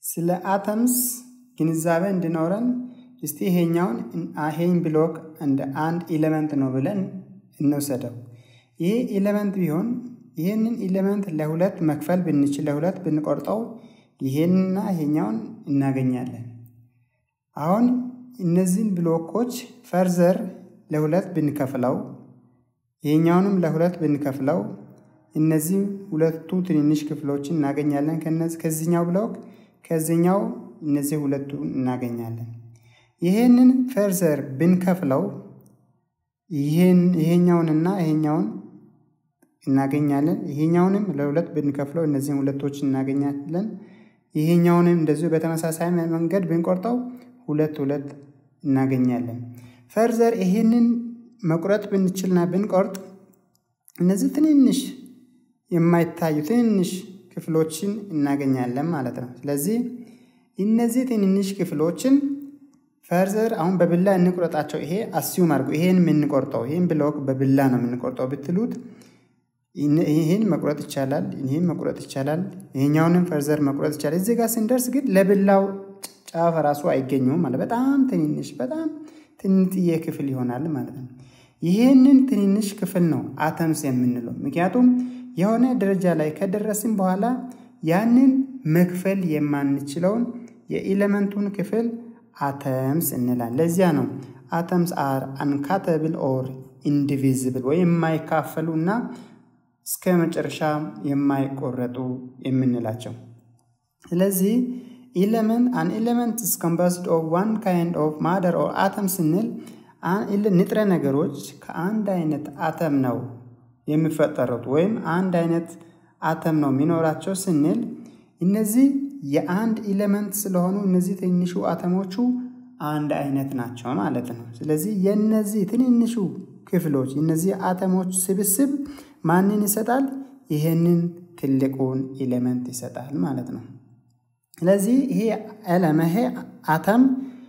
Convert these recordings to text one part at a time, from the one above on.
ስለ አተምስ ግንዛቤ እንዲኖረን እስቲ ይሄን ብሎክ እንደ አንድ ኤሌመንት ነው ብለን እንወስደው። ይሄ ኤሌመንት ቢሆን ይሄንን ኤሌመንት ለሁለት መክፈል ብንችል ለሁለት ብንቆርጠው ይሄንና ይሄኛውን እናገኛለን። አሁን እነዚህን ብሎኮች ፈርዘር ለሁለት ብንከፍለው ይሄኛውንም ለሁለት ብንከፍለው እነዚህ ሁለቱ ትንንሽ ክፍሎችን እናገኛለን። ከዚህኛው ብሎክ ከዚህኛው እነዚህ ሁለቱ እናገኛለን። ይሄንን ፈርዘር ብንከፍለው ይሄኛውንና ይሄኛውን እናገኛለን። ይሄኛውንም ለሁለት ብንከፍለው እነዚህን ሁለቶችን እናገኛለን። ይሄኛውንም እንደዚሁ በተመሳሳይ መንገድ ብንቆርጠው ሁለት እናገኛለን። ፈርዘር ይሄንን መቁረጥ ብንችልና ብንቆርጥ እነዚህ ትንንሽ የማይታዩ ትንንሽ ክፍሎችን እናገኛለን ማለት ነው። ስለዚህ እነዚህ ትንንሽ ክፍሎችን ፈርዘር አሁን በብላ እንቆርጣቸው። ይሄ አስዩም አድርጉ። ይሄን የምንቆርጠው ይሄን ብሎክ በብላ ነው የምንቆርጠው ብትሉት ይሄን መቁረጥ ይቻላል፣ ይሄን መቁረጥ ይቻላል፣ ይሄኛውንም ፈርዘር መቁረጥ ይቻላል። እዚህ ጋር ስንደርስ ግን ለብላው ጫፍ ራሱ አይገኙም ማለት በጣም ትንንጥዬ ክፍል ይሆናል ማለት ነው። ይሄንን ትንንሽ ክፍል ነው አተምስ የምንለው። ምክንያቱም የሆነ ደረጃ ላይ ከደረስን በኋላ ያንን መክፈል የማንችለውን የኤሌመንቱን ክፍል አተምስ እንላለን። ለዚያ ነው አተምስ አር አንካተብል ኦር ኢንዲቪዚብል ወይ የማይካፈሉና እስከ መጨረሻ የማይቆረጡ የምንላቸው። ስለዚህ an element is composed of one kind of matter or atom ስንል ንጥረ ነገሮች ከአንድ አይነት አተም ነው የሚፈጠሩት ወይም አንድ አይነት አተም ነው የሚኖራቸው ስንል እነዚህ የአንድ ኤሌመንት ስለሆኑ እነዚህ ትንንሹ አተሞቹ አንድ አይነት ናቸው ማለት ነው። ስለዚህ የነዚህ ትንንሹ ክፍሎች እነዚህ አተሞች ስብስብ ማንን ይሰጣል? ይሄንን ትልቁን ኤሌመንት ይሰጣል ማለት ነው። ስለዚህ ይሄ አተም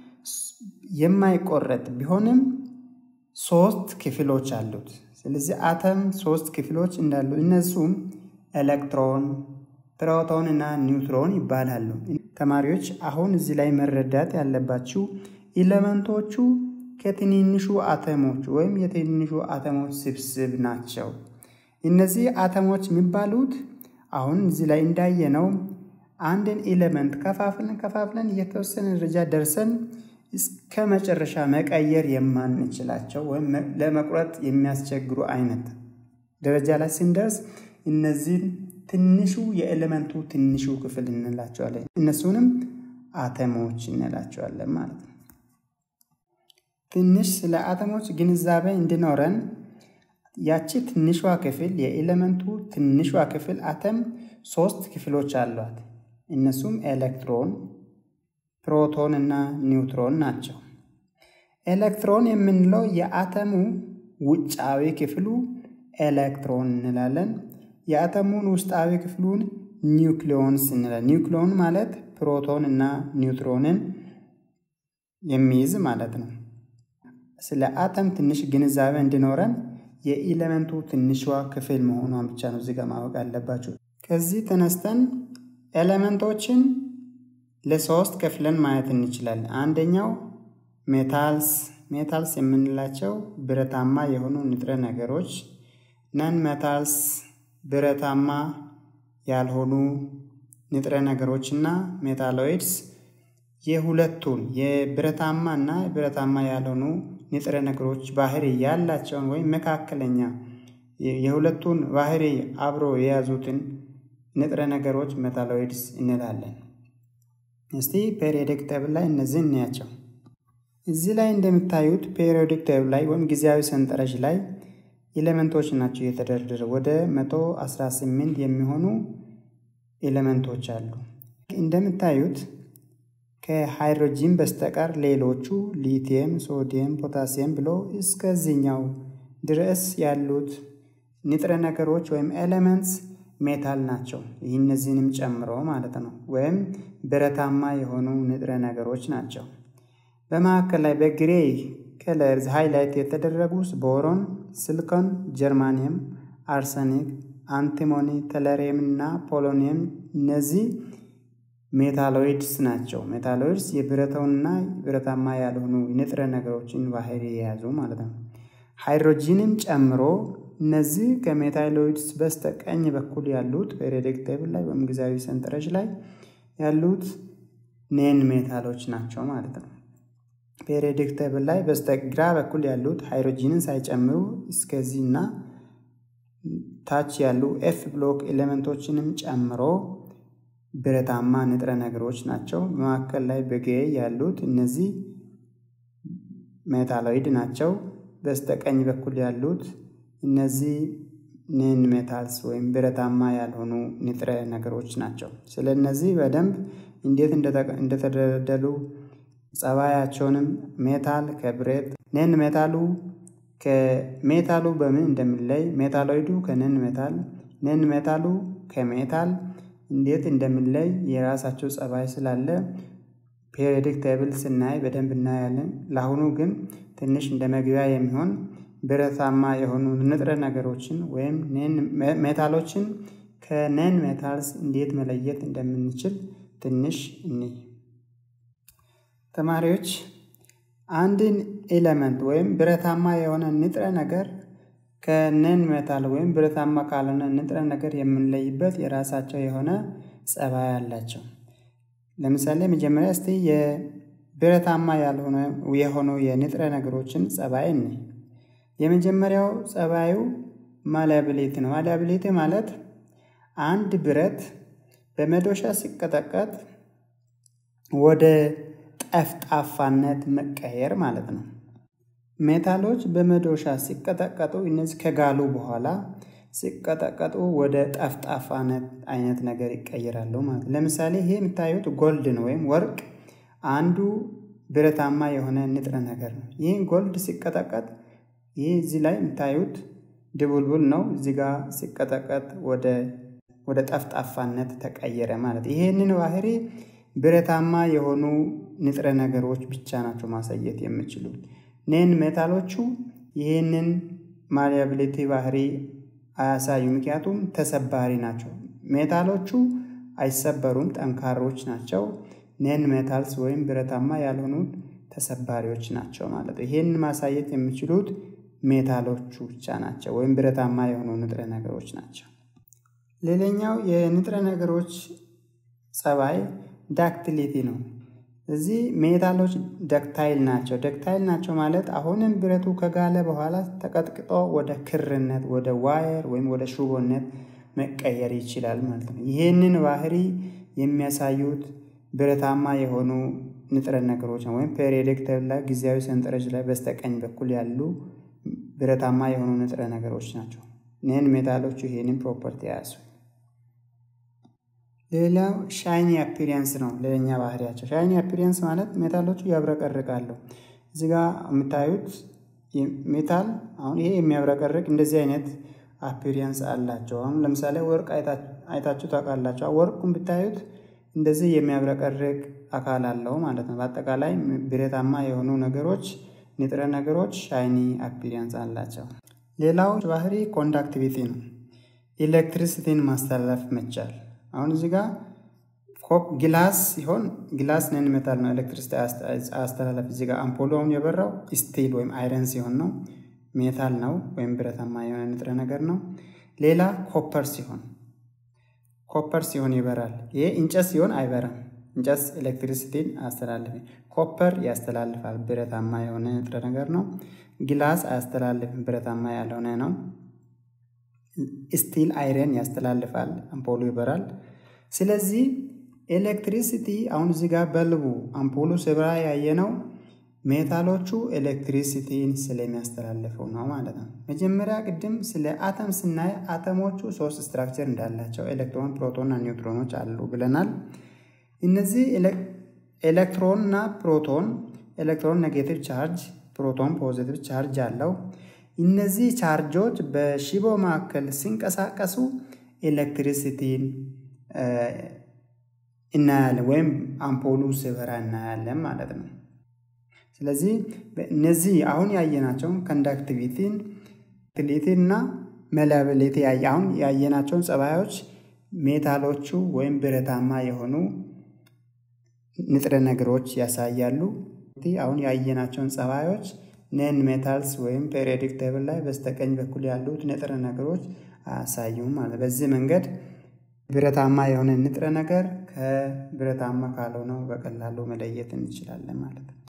የማይቆረጥ ቢሆንም 3 ክፍሎች አሉት። ስለዚህ አተም 3 ክፍሎች እንዳሉ እነሱም ኤሌክትሮን፣ ፕሮቶን እና ኒውትሮን ይባላሉ። ተማሪዎች አሁን እዚህ ላይ መረዳት ያለባችሁ ኤሌመንቶቹ ከትንንሹ አተሞች ወይም የትንንሹ አተሞች ስብስብ ናቸው። እነዚህ አተሞች የሚባሉት አሁን እዚህ ላይ እንዳየነው አንድን ኤሌመንት ከፋፍለን የተወሰነ ደረጃ ደርሰን እስከ መጨረሻ መቀየር የማንችላቸው ወይም ለመቁረጥ የሚያስቸግሩ አይነት ደረጃ ላይ ስንደርስ እነዚህን ትንሹ የኤሌመንቱ ትንሹ ክፍል እንላቸዋለን። እነሱንም አተሞች እንላቸዋለን ማለት ነው። ትንሽ ስለ አተሞች ግንዛቤ እንዲኖረን ያቺ ትንሿ ክፍል የኤሌመንቱ ትንሿ ክፍል አተም 3 ክፍሎች አሏት። እነሱም ኤሌክትሮን፣ ፕሮቶን እና ኒውትሮን ናቸው። ኤሌክትሮን የምንለው የአተሙ ውጫዊ ክፍሉ ኤሌክትሮን እንላለን። የአተሙን ውስጣዊ ክፍሉን ኒውክሊዮንስ እንላለን። ኒውክሊዮን ማለት ፕሮቶን እና ኒውትሮንን የሚይዝ ማለት ነው። ስለ አተም ትንሽ ግንዛቤ እንዲኖረን የኤሌመንቱ ትንሿ ክፍል መሆኗን ብቻ ነው እዚህ ጋር ማወቅ አለባችሁ። ከዚህ ተነስተን ኤሌመንቶችን ለ3 ከፍለን ማየት እንችላለን። አንደኛው ሜታልስ የምንላቸው ብረታማ የሆኑ ንጥረ ነገሮች፣ ነን ሜታልስ ብረታማ ያልሆኑ ንጥረ ነገሮችና ሜታሎይድስ የሁለቱን የብረታማ እና ብረታማ ያልሆኑ ንጥረ ነገሮች ባህሪ ያላቸውን ወይም መካከለኛ የሁለቱን ባህሪ አብሮ የያዙትን ንጥረ ነገሮች ሜታሎይድስ እንላለን። እስቲ ፔሪዮዲክ ቴብል ላይ እነዚህን እናያቸው። እዚህ ላይ እንደምታዩት ፔሪዮዲክ ቴብል ላይ ወይም ጊዜያዊ ሰንጠረዥ ላይ ኤሌመንቶች ናቸው የተደረደሩ። ወደ 118 የሚሆኑ ኤሌመንቶች አሉ። እንደምታዩት ከሃይድሮጂን በስተቀር ሌሎቹ ሊቲየም፣ ሶዲየም፣ ፖታሲየም ብሎ እስከዚህኛው ድረስ ያሉት ንጥረ ነገሮች ወይም ኤሌመንትስ ሜታል ናቸው። እነዚህንም ጨምሮ ማለት ነው። ወይም ብረታማ የሆኑ ንጥረ ነገሮች ናቸው። በመካከል ላይ በግሬ ከለር ሃይላይት የተደረጉት ቦሮን፣ ሲሊኮን፣ ጀርማኒየም፣ አርሰኒክ፣ አንቲሞኒ፣ ተለሪየም እና ፖሎኒየም እነዚህ ሜታሎይድስ ናቸው። ሜታሎይድስ የብረታውና ብረታማ ያልሆኑ ንጥረ ነገሮችን ባህሪ የያዙ ማለት ነው። ሃይድሮጂንን ጨምሮ እነዚህ ከሜታሎይድስ በስተቀኝ በኩል ያሉት ፔሪዮዲክ ቴብል ላይ ወይም ጊዜያዊ ሰንጠረዥ ላይ ያሉት ኔን ሜታሎች ናቸው ማለት ነው። ፔሪዮዲክ ቴብል ላይ በስተግራ በኩል ያሉት ሃይድሮጂንን ሳይጨምሩ እስከዚህና ታች ያሉ ኤፍ ብሎክ ኤሌመንቶችንም ጨምሮ ብረታማ ንጥረ ነገሮች ናቸው። በመካከል ላይ በጌ ያሉት እነዚህ ሜታሎይድ ናቸው። በስተቀኝ በኩል ያሉት እነዚህ ኔን ሜታልስ ወይም ብረታማ ያልሆኑ ንጥረ ነገሮች ናቸው። ስለነዚህ በደንብ እንዴት እንደተደለደሉ ጸባያቸውንም ሜታል ከብረት ኔን ሜታሉ ከሜታሉ በምን እንደሚለይ ሜታሎይዱ ከኔን ሜታል ኔን ሜታሉ ከሜታል እንዴት እንደሚለይ የራሳቸው ጸባይ ስላለ ፔሪዮዲክ ቴብል ስናይ በደንብ እናያለን። ለአሁኑ ግን ትንሽ እንደ መግቢያ የሚሆን ብረታማ የሆኑ ንጥረ ነገሮችን ወይም ሜታሎችን ከኔን ሜታልስ እንዴት መለየት እንደምንችል ትንሽ እንይ። ተማሪዎች አንድን ኤሌመንት ወይም ብረታማ የሆነ ንጥረ ነገር ከኔን ሜታል ወይም ብረታማ ካልሆነ ንጥረ ነገር የምንለይበት የራሳቸው የሆነ ጸባይ አላቸው። ለምሳሌ መጀመሪያ እስቲ የብረታማ ያልሆነ የሆኑ የንጥረ ነገሮችን ጸባይ እንይ። የመጀመሪያው ጸባዩ ማሊያቢሊቲ ነው። ማሊያቢሊቲ ማለት አንድ ብረት በመዶሻ ሲቀጠቀጥ ወደ ጠፍጣፋነት መቀየር ማለት ነው። ሜታሎች በመዶሻ ሲቀጠቀጡ እነዚህ ከጋሉ በኋላ ሲቀጠቀጡ ወደ ጠፍጣፋነት አይነት ነገር ይቀየራሉ ማለት ነው። ለምሳሌ ይሄ የምታዩት ጎልድ ነው ወይም ወርቅ አንዱ ብረታማ የሆነ ንጥረ ነገር ነው። ይህን ጎልድ ሲቀጠቀጥ ይህ እዚህ ላይ የምታዩት ድቡልቡል ነው። እዚህ ጋር ሲቀጠቀጥ ወደ ጠፍጣፋነት ተቀየረ ማለት ነው። ይሄንን ባህሪ ብረታማ የሆኑ ንጥረ ነገሮች ብቻ ናቸው ማሳየት የሚችሉት። ኔን ሜታሎቹ ይህንን ማሊያቢሊቲ ባህሪ አያሳዩ፣ ምክንያቱም ተሰባሪ ናቸው። ሜታሎቹ አይሰበሩም፣ ጠንካሮች ናቸው። ኔን ሜታልስ ወይም ብረታማ ያልሆኑት ተሰባሪዎች ናቸው ማለት ነው። ይህንን ማሳየት የሚችሉት ሜታሎቹ ብቻ ናቸው ወይም ብረታማ የሆኑ ንጥረ ነገሮች ናቸው። ሌላኛው የንጥረ ነገሮች ጸባይ ዳክቲሊቲ ነው። እዚህ ሜታሎች ደክታይል ናቸው። ደክታይል ናቸው ማለት አሁንም ብረቱ ከጋለ በኋላ ተቀጥቅጦ ወደ ክርነት፣ ወደ ዋየር ወይም ወደ ሹቦነት መቀየር ይችላል ማለት ነው። ይህንን ባህሪ የሚያሳዩት ብረታማ የሆኑ ንጥረ ነገሮች ነው። ወይም ፔሪዮዲክ ቴብል ላይ ጊዜያዊ ሰንጠረዥ ላይ በስተቀኝ በኩል ያሉ ብረታማ የሆኑ ንጥረ ነገሮች ናቸው። ኔን ሜታሎቹ ይህንን ፕሮፐርቲ ያዙ። ሌላው ሻይኒ አፒሪያንስ ነው። ሌላኛ ባህሪያቸው ሻይኒ አፒሪያንስ ማለት ሜታሎቹ ያብረቀርቃሉ። እዚህ ጋር የምታዩት ሜታል አሁን ይሄ የሚያብረቀርቅ እንደዚህ አይነት አፒሪያንስ አላቸው። አሁን ለምሳሌ ወርቅ አይታችሁ ታውቃላችሁ። ወርቁን ብታዩት እንደዚህ የሚያብረቀርቅ አካል አለው ማለት ነው። በአጠቃላይ ብረታማ የሆኑ ነገሮች ንጥረ ነገሮች ሻይኒ አፒሪያንስ አላቸው። ሌላው ባህሪ ኮንዳክቲቪቲ ነው። ኤሌክትሪሲቲን ማስተላለፍ መቻል። አሁን እዚህ ጋር ግላስ ሲሆን ግላስ ነን ሜታል ነው፣ ኤሌክትሪሲቲ አስተላለፍ። እዚህ ጋር አምፖሉ አሁን የበራው ስቲል ወይም አይረን ሲሆን ነው፣ ሜታል ነው ወይም ብረታማ የሆነ ንጥረ ነገር ነው። ሌላ ኮፐር ሲሆን ይበራል። ይሄ እንጨት ሲሆን አይበራም። እንጨት ኤሌክትሪሲቲን አያስተላልፍም። ኮፐር ያስተላልፋል፣ ብረታማ የሆነ ንጥረ ነገር ነው። ግላስ አያስተላልፍም፣ ብረታማ ያልሆነ ነው። ስቲል አይረን ያስተላልፋል፣ አምፖሉ ይበራል። ስለዚህ ኤሌክትሪሲቲ አሁን እዚህ ጋር በልቡ አምፖሉ ሲበራ ያየነው ሜታሎቹ ኤሌክትሪሲቲን ስለሚያስተላልፈው ነው ማለት ነው። መጀመሪያ ቅድም ስለ አተም ስናይ አተሞቹ 3 ስትራክቸር እንዳላቸው ኤሌክትሮን፣ ፕሮቶን እና ኒውትሮኖች አሉ ብለናል። እነዚህ ኤሌክትሮን እና ፕሮቶን፣ ኤሌክትሮን ኔጌቲቭ ቻርጅ፣ ፕሮቶን ፖዚቲቭ ቻርጅ አለው። እነዚህ ቻርጆች በሽቦ መካከል ሲንቀሳቀሱ ኤሌክትሪሲቲን እናያለን ወይም አምፖሉ ሲበራ እናያለን ማለት ነው። ስለዚህ እነዚህ አሁን ያየናቸውን ኮንዳክቲቪቲን እና ማሊያቢሊቲ አሁን ያየናቸውን ጸባዮች ሜታሎቹ ወይም ብረታማ የሆኑ ንጥረ ነገሮች ያሳያሉ። አሁን ያየናቸውን ጸባዮች ነን ሜታልስ ወይም ፔሪዮዲክ ቴብል ላይ በስተቀኝ በኩል ያሉት ንጥረ ነገሮች አያሳዩም ማለት። በዚህ መንገድ ብረታማ የሆነ ንጥረ ነገር ከብረታማ ካልሆነው በቀላሉ መለየት እንችላለን ማለት ነው።